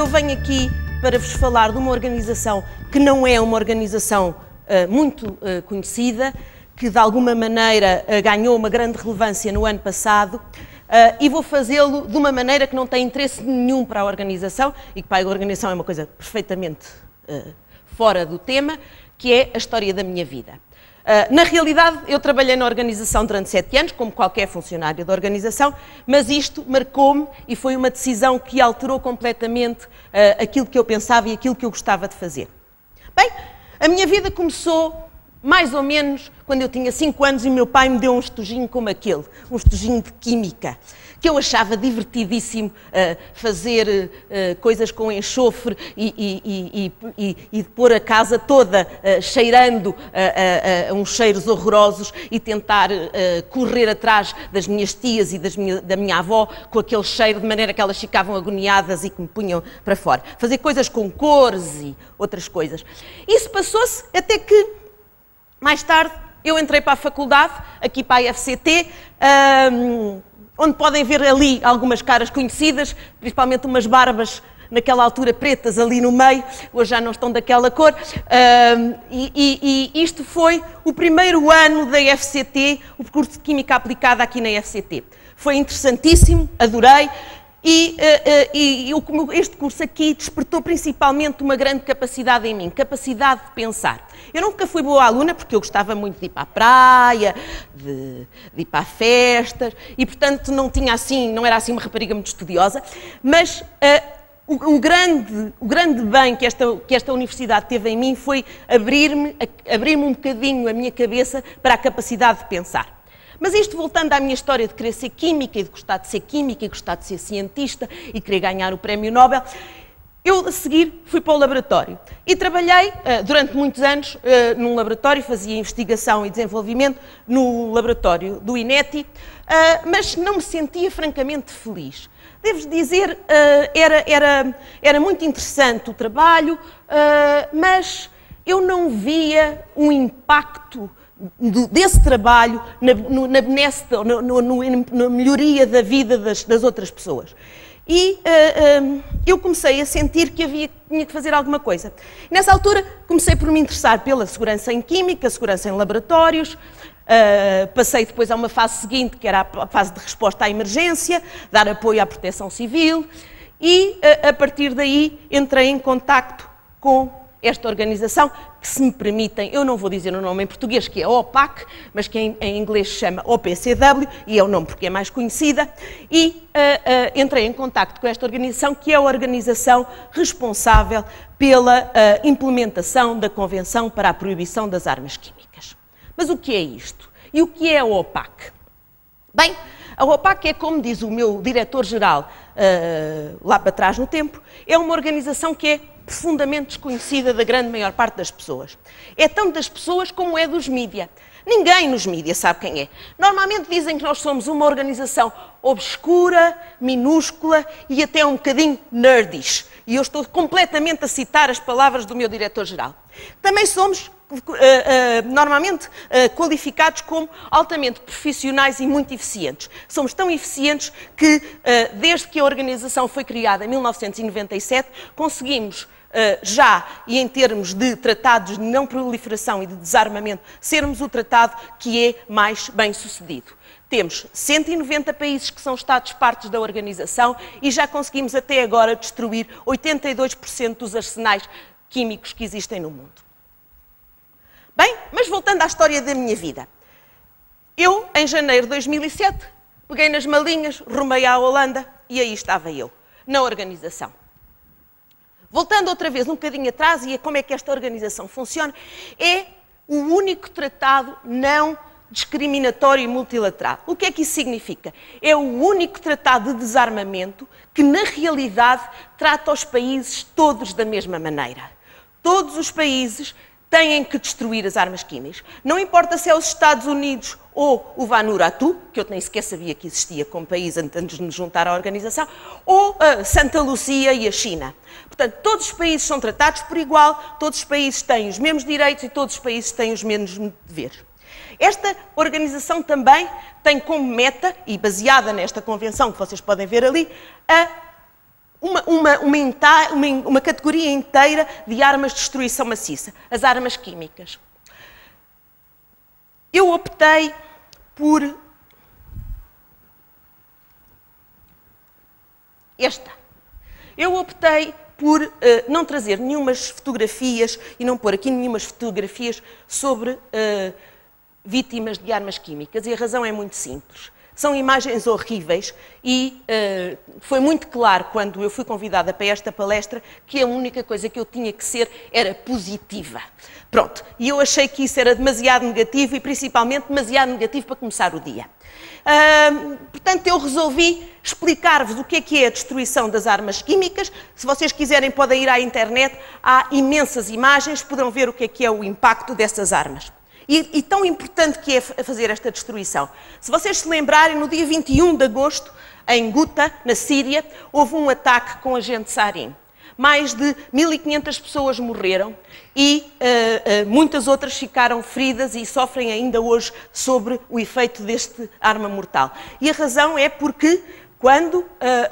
venho aqui para vos falar de uma organização que não é uma organização muito conhecida, que de alguma maneira ganhou uma grande relevância no ano passado, e vou fazê-lo de uma maneira que não tem interesse nenhum para a organização, e que para a organização é uma coisa perfeitamente fora do tema, que é a história da minha vida. Na realidade, eu trabalhei na organização durante 7 anos, como qualquer funcionário da organização, mas isto marcou-me e foi uma decisão que alterou completamente aquilo que eu pensava e aquilo que eu gostava de fazer. Bem, a minha vida começou mais ou menos quando eu tinha 5 anos e o meu pai me deu um estojinho como aquele, um estojinho de química, que eu achava divertidíssimo fazer coisas com enxofre e pôr a casa toda cheirando a uns cheiros horrorosos e tentar correr atrás das minhas tias e da minha avó com aquele cheiro, de maneira que elas ficavam agoniadas e que me punham para fora. Fazer coisas com cores e outras coisas. Isso passou-se até que, mais tarde, eu entrei para a faculdade, aqui para a FCT, onde podem ver ali algumas caras conhecidas, principalmente umas barbas naquela altura pretas ali no meio, hoje já não estão daquela cor, e isto foi o primeiro ano da FCT, o curso de Química Aplicada aqui na FCT. Foi interessantíssimo, adorei, e este curso aqui despertou principalmente uma grande capacidade em mim, capacidade de pensar. Eu nunca fui boa aluna porque eu gostava muito de ir para a praia, de ir para festas e, portanto, não era assim uma rapariga muito estudiosa, mas o grande bem que esta universidade teve em mim foi abrir-me um bocadinho a minha cabeça para a capacidade de pensar. Mas isto voltando à minha história de querer ser química e de gostar de ser química e gostar de ser cientista e querer ganhar o Prémio Nobel, eu a seguir fui para o laboratório e trabalhei durante muitos anos num laboratório, fazia investigação e desenvolvimento no laboratório do INETI, mas não me sentia francamente feliz. Devo dizer, era muito interessante o trabalho, mas eu não via um impacto desse trabalho na melhoria da vida das outras pessoas. E eu comecei a sentir que tinha que fazer alguma coisa. Nessa altura comecei por me interessar pela segurança em química, segurança em laboratórios, passei depois a uma fase seguinte, que era a fase de resposta à emergência, dar apoio à proteção civil, e a partir daí entrei em contacto com esta organização, que, se me permitem, eu não vou dizer o nome em português, que é OPAC, mas que em inglês se chama OPCW, e é o nome porque é mais conhecida, e entrei em contacto com esta organização, que é a organização responsável pela implementação da Convenção para a Proibição das Armas Químicas. Mas o que é isto? E o que é a OPAC? Bem, a OPAC é, como diz o meu diretor-geral lá para trás no tempo, é uma organização que é profundamente desconhecida da grande maior parte das pessoas. É tanto das pessoas como é dos mídia. Ninguém nos mídia sabe quem é. Normalmente dizem que nós somos uma organização obscura, minúscula e até um bocadinho nerdish. E eu estou completamente a citar as palavras do meu diretor-geral. Também somos normalmente qualificados como altamente profissionais e muito eficientes. Somos tão eficientes que, desde que a organização foi criada em 1997, conseguimos já, e em termos de tratados de não proliferação e de desarmamento, sermos o tratado que é mais bem sucedido. Temos 190 países que são Estados-partes da organização e já conseguimos até agora destruir 82% dos arsenais químicos que existem no mundo. Bem, mas voltando à história da minha vida. Eu, em janeiro de 2007, peguei nas malinhas, rumei à Holanda e aí estava eu, na organização. Voltando outra vez um bocadinho atrás e a como é que esta organização funciona, é o único tratado não discriminatório e multilateral. O que é que isso significa? É o único tratado de desarmamento que, na realidade, trata os países todos da mesma maneira. Todos os países têm que destruir as armas químicas. Não importa se é os Estados Unidos ou o Vanuatu, que eu nem sequer sabia que existia como país antes de nos juntar à organização, ou Santa Lúcia e a China. Portanto, todos os países são tratados por igual, todos os países têm os mesmos direitos e todos os países têm os mesmos deveres. Esta organização também tem como meta, e baseada nesta convenção que vocês podem ver ali, a uma categoria inteira de armas de destruição maciça, as armas químicas. Eu optei por esta. Eu optei por não trazer nenhumas fotografias e não pôr aqui nenhumas fotografias sobre vítimas de armas químicas. E a razão é muito simples. São imagens horríveis e foi muito claro, quando eu fui convidada para esta palestra, que a única coisa que eu tinha que ser era positiva. Pronto, e eu achei que isso era demasiado negativo e principalmente demasiado negativo para começar o dia. Portanto, eu resolvi explicar-vos o que é a destruição das armas químicas. Se vocês quiserem, podem ir à internet, há imensas imagens, poderão ver o que é o impacto dessas armas. E tão importante que é fazer esta destruição. Se vocês se lembrarem, no dia 21 de agosto, em Guta, na Síria, houve um ataque com agente sarin. Mais de 1.500 pessoas morreram e muitas outras ficaram feridas e sofrem ainda hoje sobre o efeito deste arma mortal. E a razão é porque quando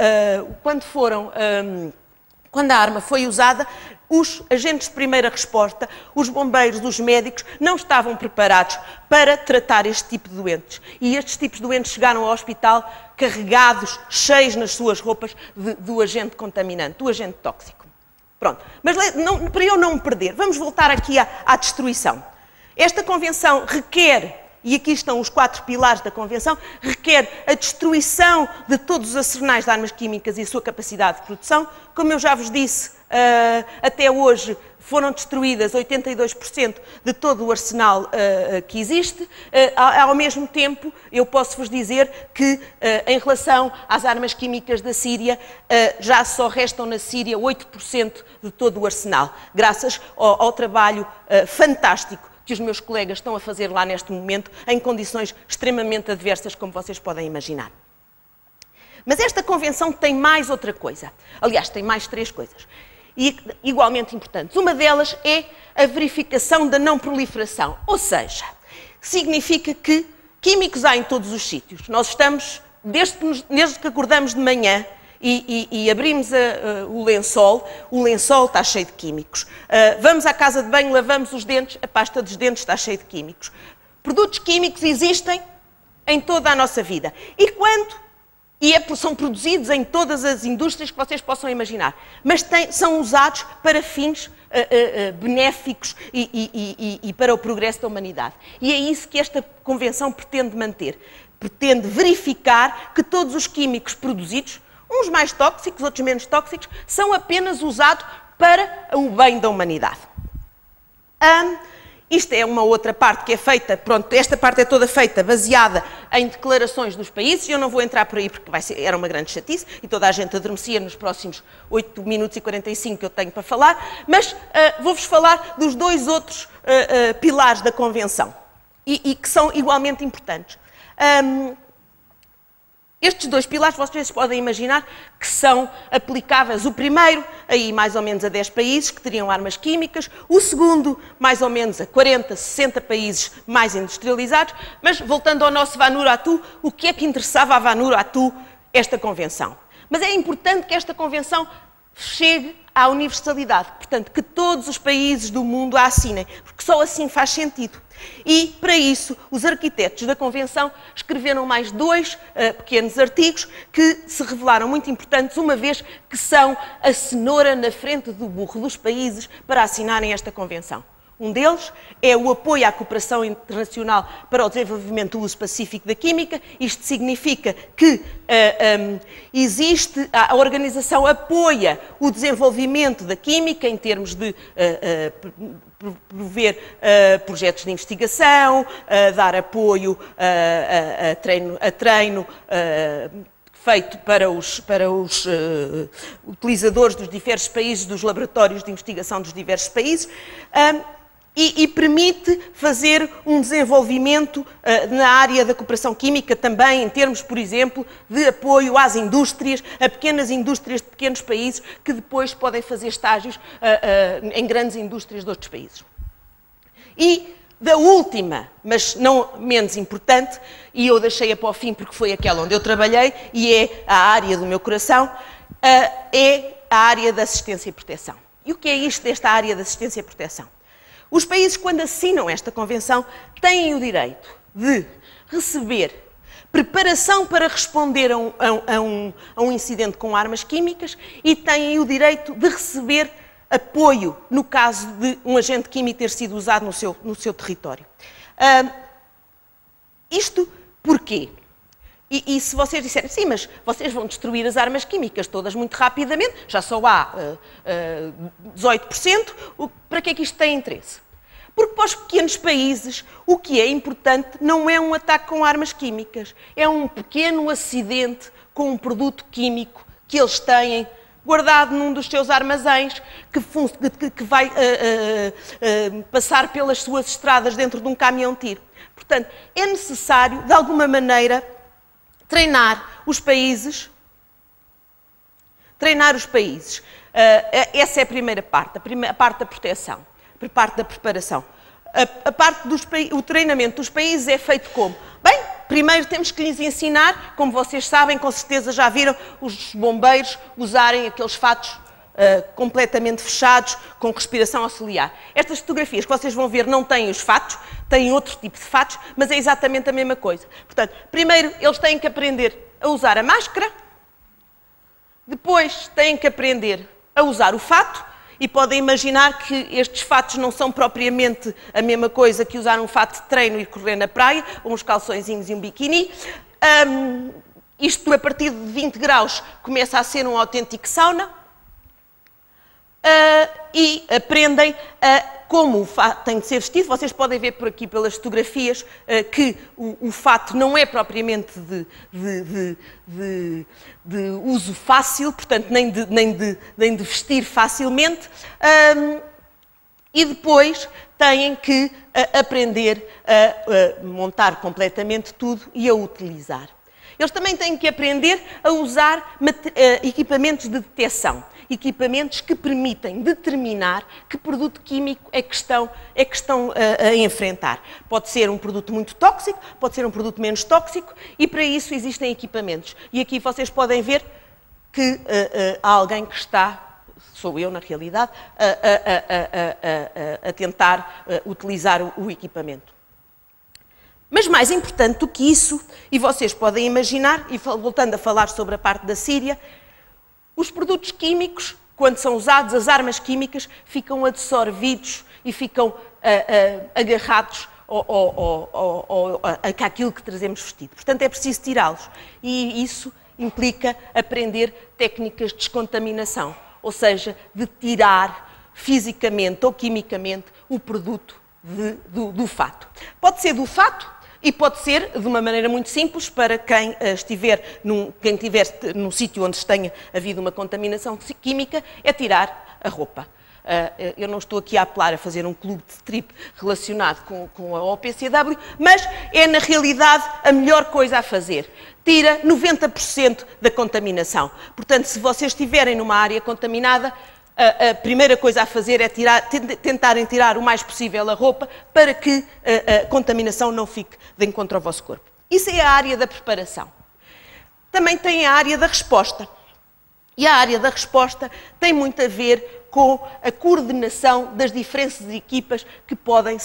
a arma foi usada, os agentes de primeira resposta, os bombeiros, os médicos, não estavam preparados para tratar este tipo de doentes. E estes tipos de doentes chegaram ao hospital carregados, cheios nas suas roupas do agente contaminante, do agente tóxico. Pronto. Mas para eu não me perder, vamos voltar aqui à destruição. Esta convenção requer, e aqui estão os 4 pilares da convenção, requer a destruição de todos os arsenais de armas químicas e a sua capacidade de produção. Como eu já vos disse, até hoje foram destruídas 82% de todo o arsenal que existe. Ao mesmo tempo, eu posso vos dizer que, em relação às armas químicas da Síria, já só restam na Síria 8% de todo o arsenal, graças ao trabalho fantástico que os meus colegas estão a fazer lá neste momento, em condições extremamente adversas, como vocês podem imaginar. Mas esta convenção tem mais outra coisa. Aliás, tem mais 3 coisas. E igualmente importantes. Uma delas é a verificação da não proliferação. Ou seja, significa que químicos há em todos os sítios. Nós estamos, desde que acordamos de manhã e abrimos o lençol está cheio de químicos. Vamos à casa de banho, lavamos os dentes, a pasta dos dentes está cheia de químicos. Produtos químicos existem em toda a nossa vida. São produzidos em todas as indústrias que vocês possam imaginar, mas são usados para fins benéficos e para o progresso da humanidade. E é isso que esta convenção pretende manter. Pretende verificar que todos os químicos produzidos, uns mais tóxicos, outros menos tóxicos, são apenas usados para o bem da humanidade. Isto é uma outra parte que é feita, pronto, esta parte é toda feita baseada em declarações dos países, e eu não vou entrar por aí porque era uma grande chatice e toda a gente adormecia nos próximos 8 minutos e 45 que eu tenho para falar, mas vou-vos falar dos 2 outros pilares da Convenção e que são igualmente importantes. Estes 2 pilares, vocês podem imaginar que são aplicáveis. O primeiro, aí mais ou menos a 10 países que teriam armas químicas. O segundo, mais ou menos a 40, 60 países mais industrializados. Mas, voltando ao nosso Vanuatu, o que é que interessava a Vanuatu esta convenção? Mas é importante que esta convenção chegue à universalidade. Portanto, que todos os países do mundo a assinem, porque só assim faz sentido. E, para isso, os arquitetos da Convenção escreveram mais 2 pequenos artigos que se revelaram muito importantes, uma vez que são a cenoura na frente do burro dos países para assinarem esta Convenção. Um deles é o apoio à cooperação internacional para o desenvolvimento do uso pacífico da química. Isto significa que a organização apoia o desenvolvimento da química em termos de prover projetos de investigação, dar apoio a treino feito para os utilizadores dos diversos países, dos laboratórios de investigação dos diversos países, e permite fazer um desenvolvimento na área da cooperação química também, em termos, por exemplo, de apoio às indústrias, a pequenas indústrias de pequenos países que depois podem fazer estágios em grandes indústrias de outros países. E da última, mas não menos importante, e eu deixei-a para o fim porque foi aquela onde eu trabalhei e é a área do meu coração, é a área da assistência e proteção. E o que é isto desta área da assistência e proteção? Os países, quando assinam esta convenção, têm o direito de receber preparação para responder a um incidente com armas químicas e têm o direito de receber apoio no caso de um agente químico ter sido usado no seu território. Isto porquê? E se vocês disserem, sim, mas vocês vão destruir as armas químicas todas muito rapidamente, já só há 18%, para que é que isto tem interesse? Porque para os pequenos países o que é importante não é um ataque com armas químicas, é um pequeno acidente com um produto químico que eles têm guardado num dos seus armazéns, que vai passar pelas suas estradas dentro de um caminhão-tiro. Portanto, é necessário, de alguma maneira, treinar os países. Essa é a primeira parte, a parte da proteção, a parte da preparação. A parte o treinamento dos países é feito como? Bem, primeiro temos que lhes ensinar, como vocês sabem, com certeza já viram, os bombeiros usarem aqueles fatos completamente fechados, com respiração auxiliar. Estas fotografias que vocês vão ver não têm os fatos, têm outro tipo de fatos, mas é exatamente a mesma coisa. Portanto, primeiro eles têm que aprender a usar a máscara, depois têm que aprender a usar o fato, e podem imaginar que estes fatos não são propriamente a mesma coisa que usar um fato de treino e correr na praia, ou uns calçõezinhos e um biquíni. Isto, a partir de 20 graus, começa a ser um autêntico sauna. E aprendem como o fato tem de ser vestido. Vocês podem ver por aqui pelas fotografias que o fato não é propriamente de uso fácil, portanto nem de vestir facilmente, e depois têm que aprender a montar completamente tudo e a utilizar. Eles também têm que aprender a usar equipamentos de detecção, equipamentos que permitem determinar que produto químico é que estão a enfrentar. Pode ser um produto muito tóxico, pode ser um produto menos tóxico, e para isso existem equipamentos. E aqui vocês podem ver que há alguém que está, sou eu na realidade, a tentar utilizar o equipamento. Mas mais importante do que isso, e vocês podem imaginar, e voltando a falar sobre a parte da Síria, os produtos químicos, quando são usados, as armas químicas, ficam absorvidos e ficam agarrados àquilo que trazemos vestido. Portanto, é preciso tirá-los. E isso implica aprender técnicas de descontaminação, ou seja, de tirar fisicamente ou quimicamente o produto do fato. Pode ser do fato, e pode ser de uma maneira muito simples para quem estiver num sítio onde tenha havido uma contaminação química, é tirar a roupa. Eu não estou aqui a apelar a fazer um clube de strip relacionado com a OPCW, mas é na realidade a melhor coisa a fazer. Tira 90% da contaminação. Portanto, se vocês estiverem numa área contaminada, a primeira coisa a fazer é tentarem tirar o mais possível a roupa para que a contaminação não fique de encontro ao vosso corpo. Isso é a área da preparação. Também tem a área da resposta. E a área da resposta tem muito a ver com a coordenação das diferentes equipas que podem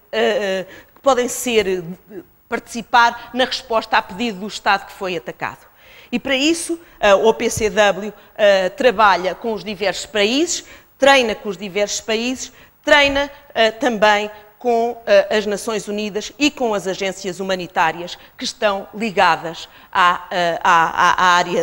participar na resposta a pedido do Estado que foi atacado. E para isso, a OPCW trabalha com os diversos países, treina com os diversos países, treina também com as Nações Unidas e com as agências humanitárias que estão ligadas à área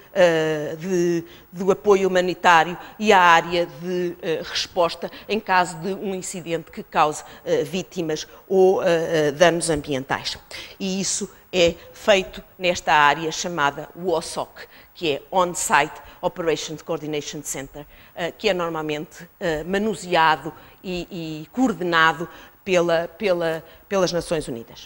do apoio humanitário e à área de resposta em caso de um incidente que cause vítimas ou danos ambientais. E isso é feito nesta área chamada OSOC, que é On-Site Operations Coordination Center, que é normalmente manuseado e coordenado pelas Nações Unidas.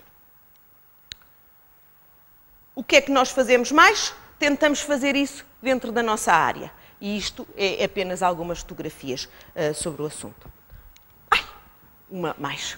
O que é que nós fazemos mais? Tentamos fazer isso dentro da nossa área. E isto é apenas algumas fotografias sobre o assunto. Uma mais.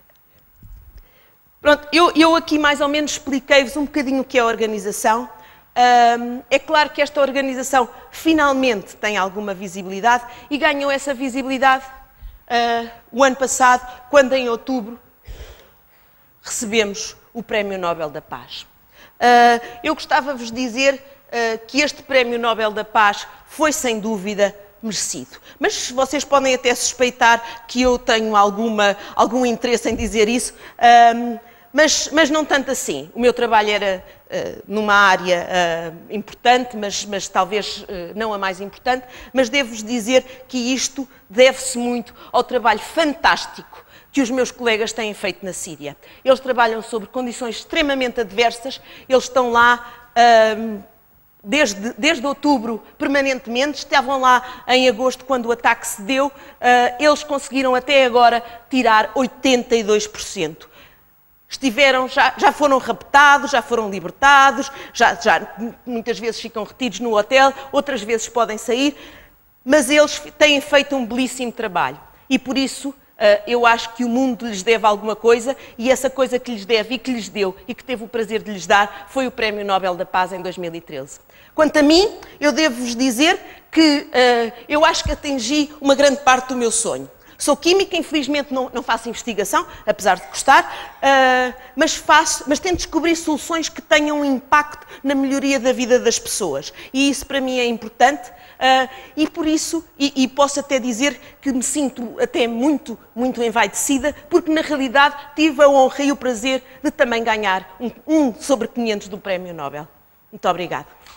Pronto, eu aqui mais ou menos expliquei-vos um bocadinho o que é a organização. É claro que esta organização finalmente tem alguma visibilidade e ganhou essa visibilidade o ano passado, quando em outubro recebemos o Prémio Nobel da Paz. Eu gostava de vos dizer que este Prémio Nobel da Paz foi, sem dúvida, merecido. Mas vocês podem até suspeitar que eu tenho algum interesse em dizer isso, mas não tanto assim. O meu trabalho era numa área importante, mas talvez não a mais importante, mas devo-vos dizer que isto deve-se muito ao trabalho fantástico que os meus colegas têm feito na Síria. Eles trabalham sobre condições extremamente adversas, eles estão lá desde outubro permanentemente, estavam lá em agosto quando o ataque se deu, eles conseguiram até agora tirar 82%. Já foram raptados, já foram libertados, já muitas vezes ficam retidos no hotel, outras vezes podem sair, mas eles têm feito um belíssimo trabalho e por isso eu acho que o mundo lhes deve alguma coisa e essa coisa que lhes deve e que lhes deu e que teve o prazer de lhes dar foi o Prémio Nobel da Paz em 2013. Quanto a mim, eu devo-vos dizer que eu acho que atingi uma grande parte do meu sonho. Sou química, infelizmente não faço investigação, apesar de gostar, mas tento descobrir soluções que tenham um impacto na melhoria da vida das pessoas. E isso para mim é importante e por isso, e posso até dizer que me sinto até muito envaidecida, porque na realidade tive a honra e o prazer de também ganhar um sobre 500 do Prémio Nobel. Muito obrigada.